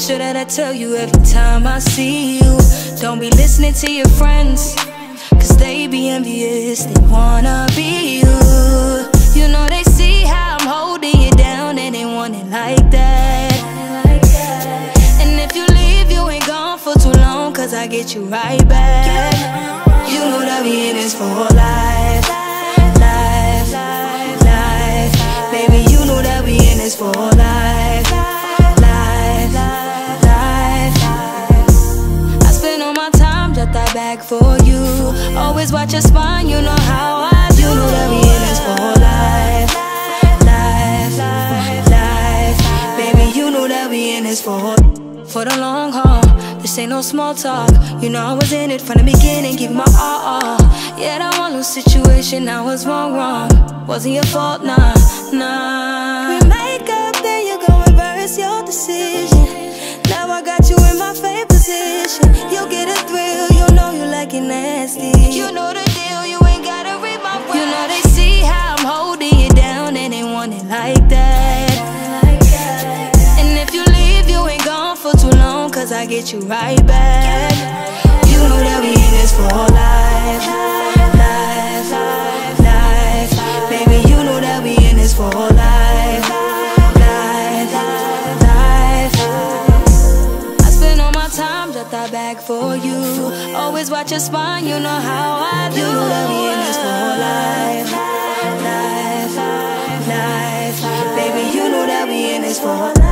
sure that I tell you every time I see you. Don't be listening to your friends, cause they be envious, they wanna be you. You know they see how I'm holding you down and they want it like that. And if you leave, you ain't gone for too long, cause I get you right back. You know that we in this for life, life, life. Baby, you know that we in this for life, life, life. I spend all my time just that back for you. Always watch your spine, you know how I do. You know that we in this for life, life, life. Baby, you know that we in this for the long haul. This ain't no small talk. You know I was in it from the beginning, give my all. Yeah, that one little situation I was wrong. Wasn't your fault, nah. We make up, then you go reverse your decision. Now I got you in my favorite position. You'll get a thrill, you know you like it nasty. You know the deal, you ain't gotta read my words. You know they see how I'm holding you down and they want it like that. And if you leave, you ain't gone for too long, cause I get you right back. You know that we in this for life, life, life. Baby, you know that we in this for life, life, life. I spend all my time just that back for you. Always watch your spine, you know how I do. You know that we in this for life, life, life. Baby, you know that we in this for life.